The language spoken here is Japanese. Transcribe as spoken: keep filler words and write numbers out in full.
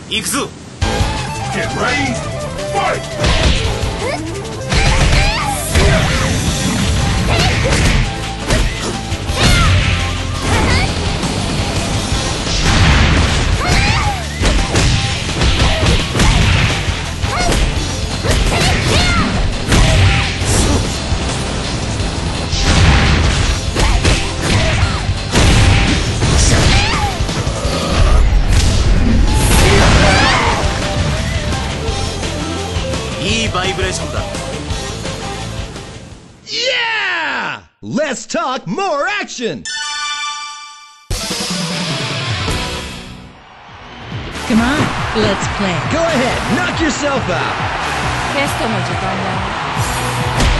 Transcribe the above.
行くぞ。 Get ready, fight! いいバイブレーションだ。 Yeah! Let's talk more action! Come on, let's play. Go ahead, knock yourself out! テストの時間だよ。